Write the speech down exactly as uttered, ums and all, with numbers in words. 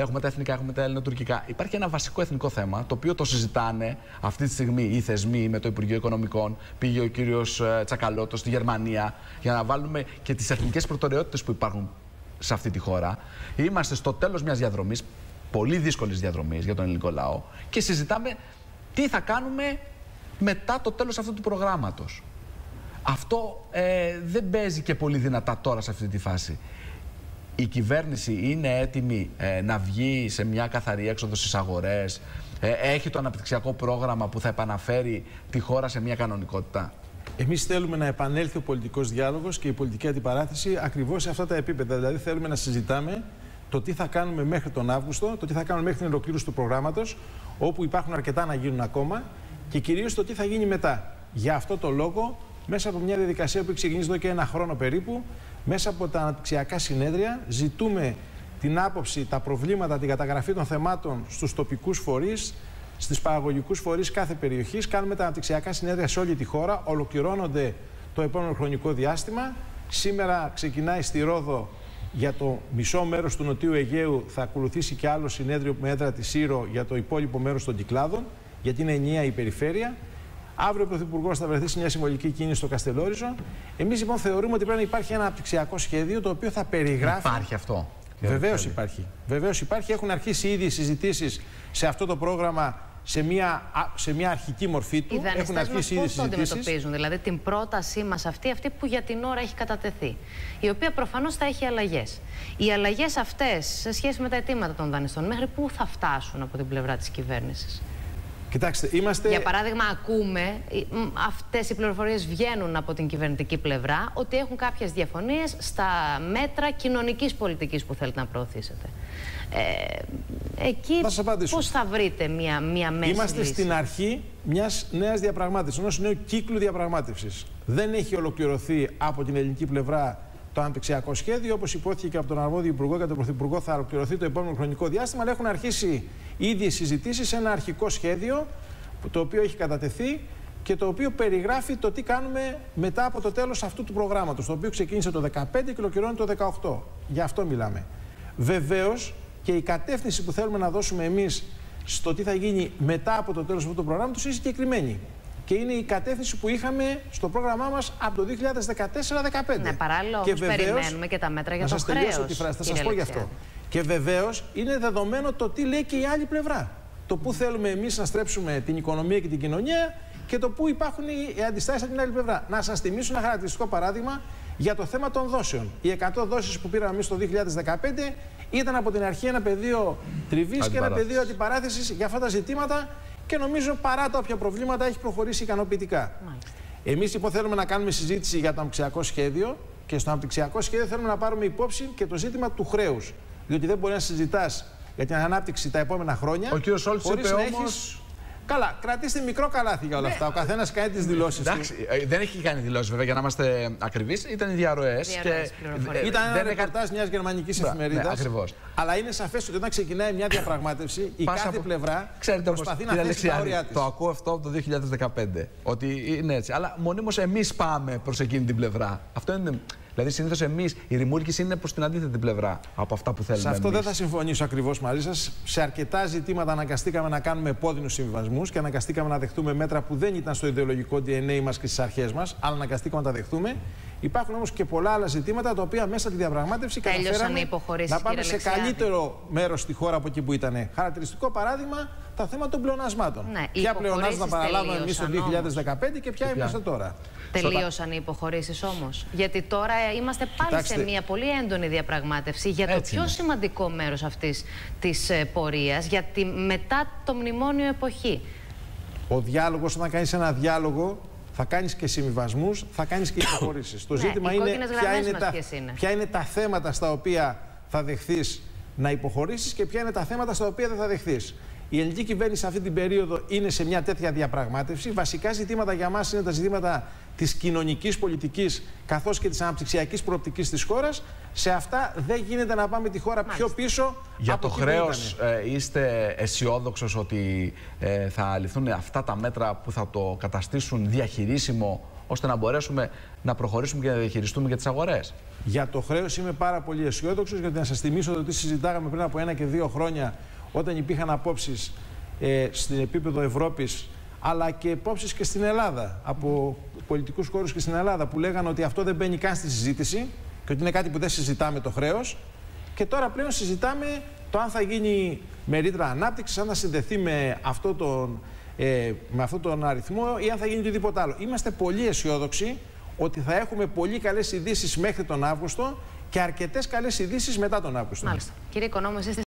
έχουμε τα εθνικά, έχουμε τα ελληνοτουρκικά. Υπάρχει ένα βασικό εθνικό θέμα, το οποίο το συζητάνε αυτή τη στιγμή οι θεσμοί με το Υπουργείο Οικονομικών. Πήγε ο κύριος Τσακαλώτος στη Γερμανία για να βάλουμε και τις εθνικές προτεραιότητες που υπάρχουν σε αυτή τη χώρα. Είμαστε στο τέλος μιας διαδρομής, πολύ δύσκολης διαδρομής για τον ελληνικό λαό, και συζητάμε τι θα κάνουμε μετά το τέλος αυτού του προγράμματος. Αυτό ε, δεν παίζει και πολύ δυνατά τώρα σε αυτή τη φάση. Η κυβέρνηση είναι έτοιμη ε, να βγει σε μια καθαρή έξοδο στις αγορές, ε, έχει το αναπτυξιακό πρόγραμμα που θα επαναφέρει τη χώρα σε μια κανονικότητα. Εμείς θέλουμε να επανέλθει ο πολιτικός διάλογος και η πολιτική αντιπαράθεση ακριβώς σε αυτά τα επίπεδα. Δηλαδή, θέλουμε να συζητάμε το τι θα κάνουμε μέχρι τον Αύγουστο, το τι θα κάνουμε μέχρι την ολοκλήρωση του προγράμματος, όπου υπάρχουν αρκετά να γίνουν ακόμα, και κυρίως το τι θα γίνει μετά. Για αυτό το λόγο, μέσα από μια διαδικασία που έχει ξεκινήσει εδώ και ένα χρόνο περίπου, μέσα από τα αναπτυξιακά συνέδρια, ζητούμε την άποψη, τα προβλήματα, την καταγραφή των θεμάτων στους τοπικούς φορείς, στις παραγωγικούς φορείς κάθε περιοχής. Κάνουμε τα αναπτυξιακά συνέδρια σε όλη τη χώρα, ολοκληρώνονται το επόμενο χρονικό διάστημα. Σήμερα ξεκινάει στη Ρόδο για το μισό μέρος του Νοτιού Αιγαίου, θα ακολουθήσει και άλλο συνέδριο με έδρα τη Σύρο για το υπόλοιπο μέρος των Κυκλάδων, γιατί είναι ενιαία η περιφέρεια. Αύριο ο Πρωθυπουργός θα βρεθεί σε μια συμβολική κίνηση στο Καστελόριζο. Εμείς λοιπόν θεωρούμε ότι πρέπει να υπάρχει ένα αναπτυξιακό σχέδιο το οποίο θα περιγράφει. Υπάρχει αυτό. Βεβαίως υπάρχει. Βεβαίως υπάρχει. Έχουν αρχίσει ήδη οι συζητήσεις σε αυτό το πρόγραμμα σε μια, σε μια αρχική μορφή του. Οι δανειστές μας πώς το αντιμετωπίζουν, δηλαδή την πρότασή μας αυτή, αυτή που για την ώρα έχει κατατεθεί, η οποία προφανώς θα έχει αλλαγές. Οι αλλαγές αυτές σε σχέση με τα αιτήματα των δανειστών, μέχρι πού θα φτάσουν από την πλευρά της κυβέρνησης? Κοιτάξτε, είμαστε... Για παράδειγμα, ακούμε, αυτές οι πληροφορίες βγαίνουν από την κυβερνητική πλευρά, ότι έχουν κάποιες διαφωνίες στα μέτρα κοινωνικής πολιτικής που θέλετε να προωθήσετε. Ε, εκεί πώς θα βρείτε μια, μια μέση Είμαστε λύση? στην αρχή μιας νέας διαπραγμάτευσης, ενός νέου κύκλου διαπραγμάτευσης. Δεν έχει ολοκληρωθεί από την ελληνική πλευρά το αναπτυξιακό σχέδιο, όπως υπόθηκε και από τον αρμόδιο Υπουργό και τον Πρωθυπουργό, θα ολοκληρωθεί το επόμενο χρονικό διάστημα, αλλά έχουν αρχίσει ήδη συζητήσεις σε ένα αρχικό σχέδιο, το οποίο έχει κατατεθεί και το οποίο περιγράφει το τι κάνουμε μετά από το τέλος αυτού του προγράμματος, το οποίο ξεκίνησε το δύο χιλιάδες δεκαπέντε και ολοκληρώνει το δύο χιλιάδες δεκαοκτώ. Γι' αυτό μιλάμε. Βεβαίως και η κατεύθυνση που θέλουμε να δώσουμε εμείς στο τι θα γίνει μετά από το τέλος αυτού του προγράμματος είναι συγκεκριμένη. Και είναι η κατεύθυνση που είχαμε στο πρόγραμμά μας από το δύο χιλιάδες δεκατέσσερα δεκαπέντε. Ναι, παράλληλα όμως περιμένουμε και τα μέτρα για το χρέος. Τη φράση, θα σας πω γι' αυτό. Και βεβαίως είναι δεδομένο το τι λέει και η άλλη πλευρά. Το πού θέλουμε εμείς να στρέψουμε την οικονομία και την κοινωνία και το πού υπάρχουν οι αντιστάσεις από την άλλη πλευρά. Να σας θυμίσω ένα χαρακτηριστικό παράδειγμα για το θέμα των δόσεων. Οι εκατό δόσεις που πήραμε εμείς το δύο χιλιάδες δεκαπέντε ήταν από την αρχή ένα πεδίο τριβής και ένα πεδίο αντιπαράθεσης για αυτά τα ζητήματα. Και νομίζω παρά τα όποια προβλήματα έχει προχωρήσει ικανοποιητικά. Εμείς λοιπόν θέλουμε να κάνουμε συζήτηση για το αναπτυξιακό σχέδιο και στο αναπτυξιακό σχέδιο θέλουμε να πάρουμε υπόψη και το ζήτημα του χρέους. Διότι δεν μπορεί να συζητάς για την ανάπτυξη τα επόμενα χρόνια. Ο κ. Σόλτς είπε όμως... Έχεις... Καλά, κρατήστε μικρό καλάθι για όλα αυτά. Ο καθένας κάνει τις δηλώσεις του. Εντάξει, δεν έχει κάνει δηλώσεις βέβαια για να είμαστε ακριβείς. Ήταν οι διαρροές. Και... Ήταν ένα ρεπορτάζ μιας γερμανικής εφημερίδας. Ναι, ακριβώς. Αλλά είναι σαφές ότι όταν ξεκινάει μια διαπραγμάτευση, η κάθε από... πλευρά Ξέρετε, προσπαθεί να θέσει τα όρια της. Το ακούω αυτό από το δύο χιλιάδες δεκαπέντε. Ότι είναι έτσι. Αλλά μονίμως εμείς πάμε προς εκείνη την πλευρά. Αυτό είναι. Δηλαδή, συνήθως εμείς, η ρημούλκηση είναι προς την αντίθετη πλευρά από αυτά που θέλουμε. Σε αυτό εμείς. δεν θα συμφωνήσω ακριβώς μαζί σας. Σε αρκετά ζητήματα αναγκαστήκαμε να κάνουμε επώδυνους συμβιβασμούς και αναγκαστήκαμε να δεχτούμε μέτρα που δεν ήταν στο ιδεολογικό ντι εν έι μας και στις αρχές μας, αλλά αναγκαστήκαμε να τα δεχτούμε. Υπάρχουν όμως και πολλά άλλα ζητήματα τα οποία μέσα από τη διαπραγμάτευση καταφέραμε να πάμε σε καλύτερο μέρος στη χώρα από εκεί που ήταν. Χαρακτηριστικό παράδειγμα, τα θέματα των πλεονασμάτων. Ναι, ποια πλεονάσματα παραλάβαμε εμείς το δύο χιλιάδες δεκαπέντε και ποια είμαστε τώρα. Τελείωσαν οι υποχωρήσεις όμως? Γιατί τώρα είμαστε πάλι Κοιτάξτε. σε μια πολύ έντονη διαπραγμάτευση για το Έτσι πιο είναι. σημαντικό μέρος αυτής της πορείας, για τη μετά το μνημόνιο εποχή. Ο διάλογος, όταν κάνεις ένα διάλογο, θα κάνεις και συμβιβασμούς, θα κάνεις και υποχωρήσεις. Το ναι, ζήτημα είναι ποια είναι, τα, είναι ποια είναι τα θέματα στα οποία θα δεχθείς να υποχωρήσεις και ποια είναι τα θέματα στα οποία δεν θα δεχθείς. Η ελληνική κυβέρνηση αυτή την περίοδο είναι σε μια τέτοια διαπραγμάτευση. Βασικά ζητήματα για μας είναι τα ζητήματα της κοινωνικής πολιτικής καθώς και της αναπτυξιακής προοπτικής της χώρας. Σε αυτά δεν γίνεται να πάμε τη χώρα Μάλιστα. πιο πίσω. Για από το χρέος ε, είστε αισιόδοξος ότι ε, θα ληφθούν αυτά τα μέτρα που θα το καταστήσουν διαχειρίσιμο ώστε να μπορέσουμε να προχωρήσουμε και να διαχειριστούμε και τις αγορές. Για το χρέος είμαι πάρα πολύ αισιόδοξος, γιατί να σας θυμίσω ότι συζητάγαμε πριν από ένα και δύο χρόνια, όταν υπήρχαν απόψεις ε, στην επίπεδο Ευρώπης, αλλά και απόψεις και στην Ελλάδα, από πολιτικούς χώρους και στην Ελλάδα, που λέγανε ότι αυτό δεν μπαίνει καν στη συζήτηση και ότι είναι κάτι που δεν συζητάμε το χρέος. Και τώρα πλέον συζητάμε το αν θα γίνει με ρήτρα ανάπτυξης, αν θα συνδεθεί με, αυτό τον, ε, με αυτόν τον αριθμό ή αν θα γίνει οτιδήποτε άλλο. Είμαστε πολύ αισιόδοξοι ότι θα έχουμε πολύ καλές ειδήσεις μέχρι τον Αύγουστο και αρκετές καλές ειδήσεις μετά τον Αύγουστο. Μάλιστα. Κύριε Οικονόμου, εσείς